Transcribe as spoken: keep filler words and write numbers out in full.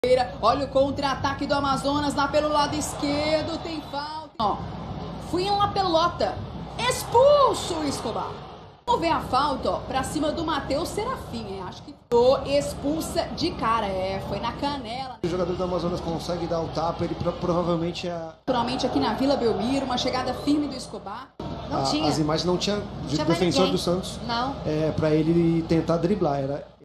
Olha o contra-ataque do Amazonas lá pelo lado esquerdo, tem falta. Ó, fui em La Pelota, expulso o Escobar. Vamos ver a falta, ó, pra cima do Matheus Serafim, hein? Acho que tô expulsa de cara, é, foi na canela. O jogador do Amazonas consegue dar o tapa, ele pro, provavelmente é... Naturalmente aqui na Vila Belmiro, uma chegada firme do Escobar. Não a, tinha. As imagens não tinha de Tinha defensor ninguém. do Santos. Não. É, pra ele tentar driblar, era